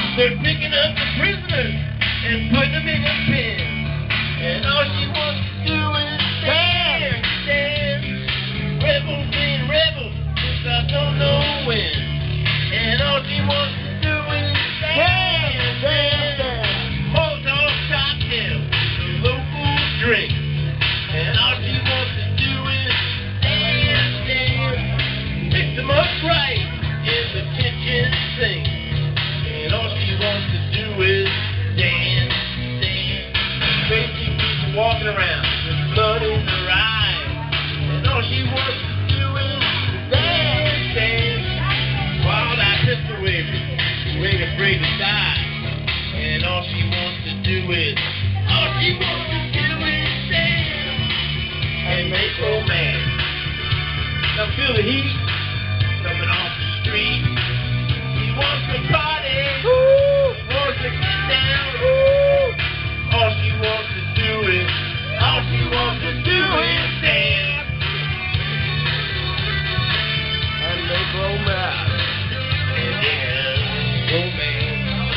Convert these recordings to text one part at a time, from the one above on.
They're picking up the prisoners and putting them in a pen. And all she wants to do is dance, dance. Rebels being rebels, since I don't know when. And all she wants to do is dance, dance. Molotov cocktails, local drink. And all she wants to do is dance, dance. Mix them up right in the kitchen sink. And all she wants to do is dance, dance. Crazy people walking around with blood in their eyes. And all she wants to do is dance, dance. Wild-eyed pistol waving, who ain't afraid to die. And all she wants to do is dance and make romance. Now feel the heat coming off the street. She wants to party, wants to get down. All she wants to do is dance and make romance. And yeah, romance.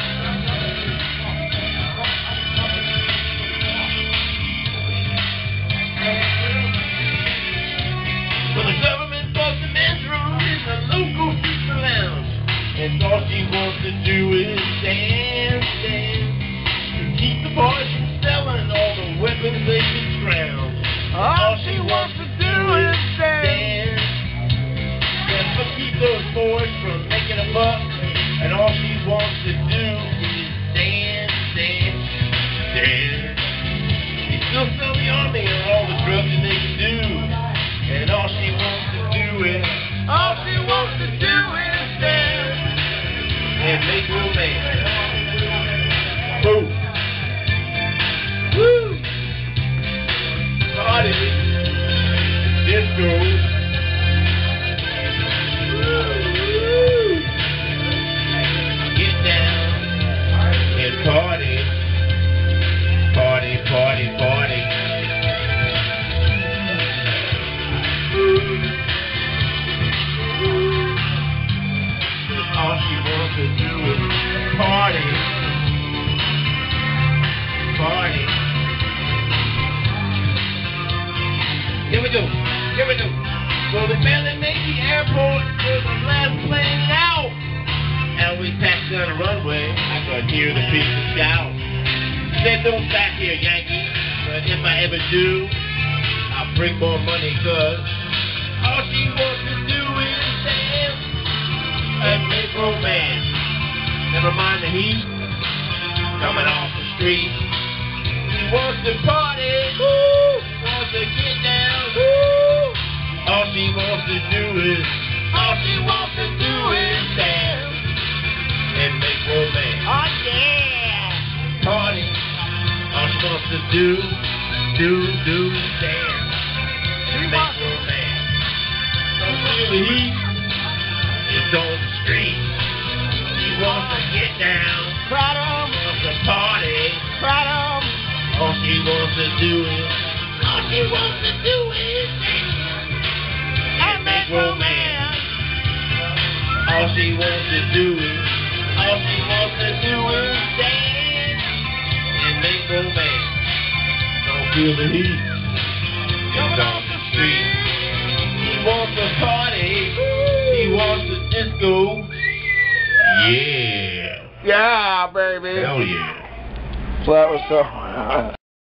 Well, the government bought the men's room in the local pizza lounge. And all she wants to do is dance, dance. To keep the boys from selling all the weapons they can scrounge. All she wants to do is dance. Just to keep those boys from making a buck. And all she wants to do is dance, dance, dance. They still sell the army and all the drugs that they can do. And all she wants to do is dance and make romance. Boom. Woo! Party. Disco. Woo! Get down and party. Party, party, party. All she wants to do is party, party. Here we go. Well, they barely made the airport for the last plane out. And we taxied down the runway, I could hear the people shout. Said, don't back here, Yankee, but if I ever do, I'll bring more money, cause all she wants to do is dance and make romance. Never mind the heat coming off the street. She wants to party, wants to get down. All she wants to do is dance and make romance. Oh yeah! Party. All she wants to do dance and make romance. Don't feel the heat. It's on the street. She wants to get down. Wants to party. All she wants to do is dance and make romance. All she wants to do is dance and make romance. Don't feel the heat. It's on the street. She wants to party. She wants to disco. Yeah. Yeah, baby. Hell yeah. So that was so